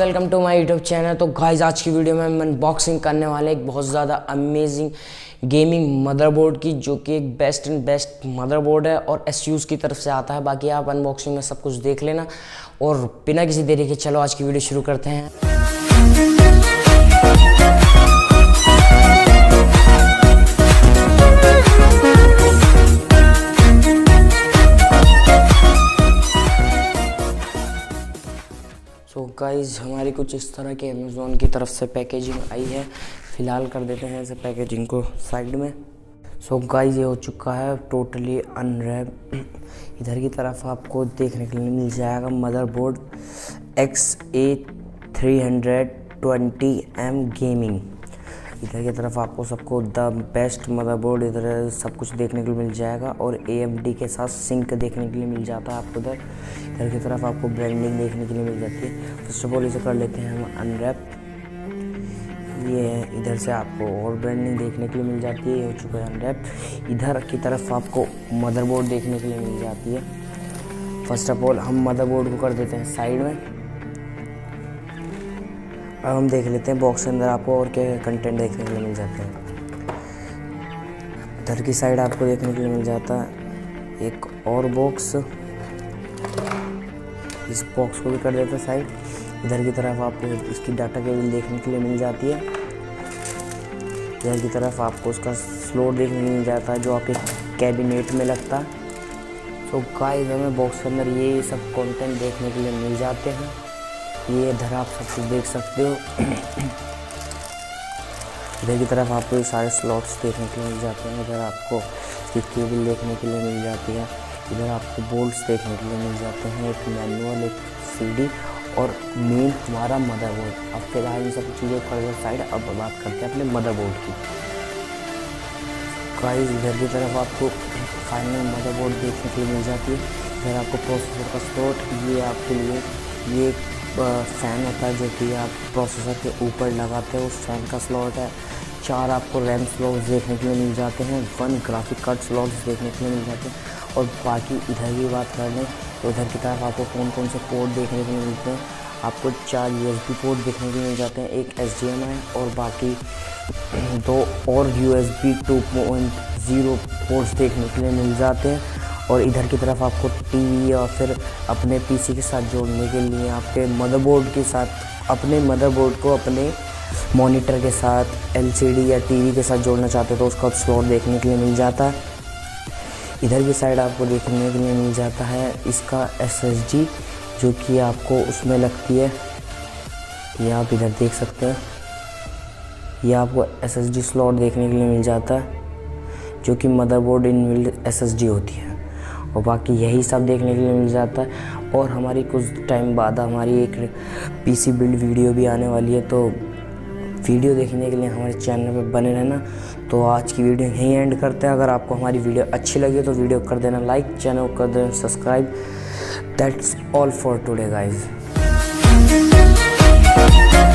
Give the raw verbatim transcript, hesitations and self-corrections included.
Welcome to my YouTube channel. तो guys आज की वीडियो में हम अनबॉक्सिंग करने वाले एक बहुत ज़्यादा अमेजिंग गेमिंग मदरबोर्ड की, जो कि एक बेस्ट एंड बेस्ट मदरबोर्ड है और एसूस की तरफ से आता है। बाकी आप अनबॉक्सिंग में सब कुछ देख लेना और बिना किसी देरी के चलो आज की वीडियो शुरू करते हैं। सो so गाइज हमारी कुछ इस तरह के अमेज़ोन की तरफ से पैकेजिंग आई है। फ़िलहाल कर देते हैं ऐसे पैकेजिंग को साइड में। सो so गाइज ये हो चुका है टोटली अनरैप। इधर की तरफ आपको देखने के लिए मिल जाएगा motherboard X A three hundred twenty M gaming. इधर की तरफ आपको सबको द बेस्ट मदरबोर्ड इधर सब कुछ देखने के लिए मिल जाएगा और ए एम डी के साथ सिंक देखने के लिए मिल जाता है आपको। इधर इधर की तरफ आपको ब्रांडिंग देखने के लिए मिल जाती है। फर्स्ट ऑफ ऑल इसे कर लेते हैं हम अनरैप। ये है, इधर से आपको और ब्रांडिंग देखने के लिए मिल जाती है। ये हो चुका है अनरैप। इधर की तरफ आपको मदरबोर्ड देखने के लिए मिल जाती है। फर्स्ट ऑफ ऑल हम मदरबोर्ड को कर देते हैं साइड में। अब हम देख लेते हैं बॉक्स के अंदर आपको और क्या कंटेंट देखने के लिए मिल जाते हैं। इधर की साइड आपको देखने के लिए मिल जाता है एक और बॉक्स। इस बॉक्स को भी कर देते हैं साइड। इधर की तरफ आपको इसकी डाटा केबल देखने के लिए मिल जाती है। इधर की तरफ आपको उसका स्लॉट देखने के लिए मिल जाता है जो आपके कैबिनेट में लगता है। तो गाइस हमें बॉक्स के अंदर ये सब कंटेंट देखने के लिए मिल जाते हैं। ये इधर आप सब कुछ देख सकते हो। इधर की तरफ आपको ये सारे स्लॉट्स देखने के लिए मिल जाते हैं। इधर आपको इसकी केबल देखने के लिए मिल जाती है। इधर आपको बोल्ट्स देखने के लिए मिल जाते हैं, एक मैनुअल, एक सीडी और मेन हमारा मदरबोर्ड। अब फिलहाल इन सब चीज़ों कर साइड। अब बात करते हैं अपने मदरबोर्ड की। गाइस इधर की तरफ आपको फाइनल मदरबोर्ड देखने के लिए मिल जाती है। इधर आपको प्रोसेसर का स्लॉट, ये आपके लिए ये फ़ैन होता है जो कि आप प्रोसेसर के ऊपर लगाते हो, उस फैन का स्लॉट है। चार आपको रैम स्लॉट्स देखने के लिए मिल जाते हैं। वन ग्राफिक कार्ड स्लॉट्स देखने के लिए मिल जाते हैं। और बाकी इधर की बात कर लें तो इधर की तरफ आपको कौन कौन से पोर्ट देखने के लिए मिलते हैं। आपको चार यू एस बी पोर्ट देखने के लिए मिल जाते हैं, एक एच डी एम आई और बाकी दो और U S B two point zero ports देखने के लिए मिल जाते हैं। और इधर की तरफ आपको टीवी या फिर अपने पीसी के साथ जोड़ने के लिए आपके मदरबोर्ड के साथ अपने मदरबोर्ड को अपने मॉनिटर के साथ एलसीडी या टीवी के साथ जोड़ना चाहते हो तो उसका स्लॉट देखने के लिए मिल जाता है। इधर की साइड आपको देखने के लिए मिल जाता है इसका एसएसडी जो कि आपको उसमें लगती है। ये आप इधर देख सकते हैं। ये आपको एसएसडी स्लॉट देखने के लिए मिल जाता है जो कि मदरबोर्ड इनबिल्ट एसएसडी होती है। और बाकी यही सब देखने के लिए मिल जाता है। और हमारी कुछ टाइम बाद हमारी एक पीसी बिल्ड वीडियो भी आने वाली है, तो वीडियो देखने के लिए हमारे चैनल पे बने रहना। तो आज की वीडियो यहीं एंड करते हैं। अगर आपको हमारी वीडियो अच्छी लगी तो वीडियो कर देना लाइक, चैनल को कर देना subscribe. That's all for today guys.